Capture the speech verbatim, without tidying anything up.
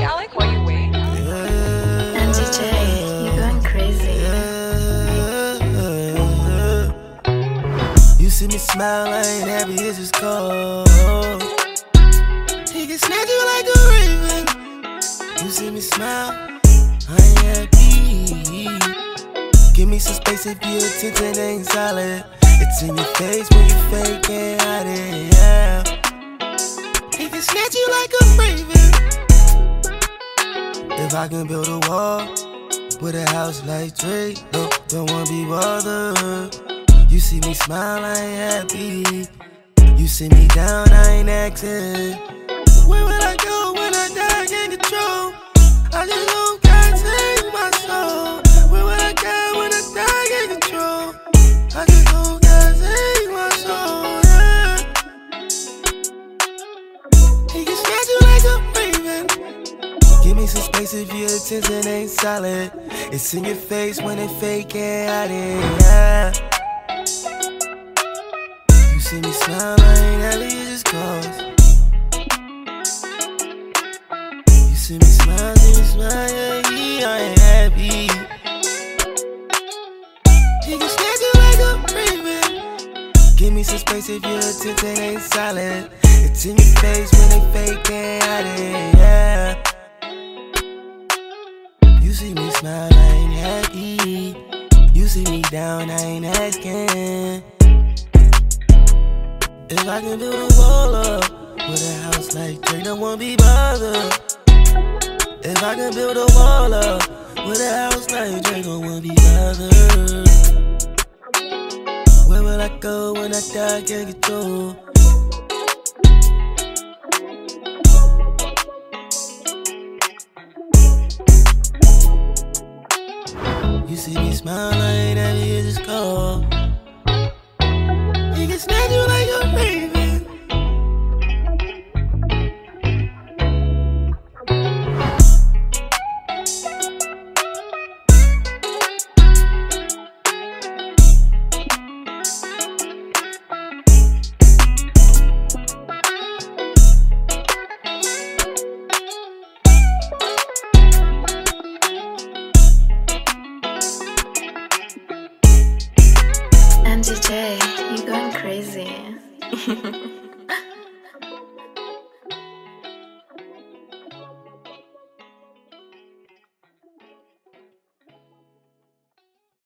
I like why you wait. Yeah. And D J, you're going crazy. Yeah. You see me smile, I ain't happy, it's just cold. He can snatch you like a raven. You see me smile, I ain't happy. Give me some space if your attention ain't solid. It's in your face when you fake and hide it, yeah. He can snatch you like a raven. If I can build a wall with a house like Drake, no, don't wanna be bothered. You see me smile, I ain't happy. You see me down, I ain't acting. Where will I go when I die? I can't control. I just don't gotta take my soul. Where will I go when I die? I can't control. I just don't gotta take my soul, yeah. He can snatch you like a raven. Give me some space if your attention ain't solid. It's in your face when it fake and hide it, yeah. You see me smile, I ain't happy, it just cause. You see me smile, see me smile, yeah, yeah, I ain't happy. He can snatch you like a raven. Give me some space if your attention ain't solid. It's in your face when they fake and hide it, yeah. You see me smile, I ain't happy. You see me down, I ain't asking. If I can build a wall up with a house like Drake, don't wanna be bothered. If I can build a wall up with a house like Drake, don't wanna be bothered. Where will I go when I die? I can't control. You see me smile, I ain't happy, it's just cold. He can snatch you like a raven. And D J, you're going crazy.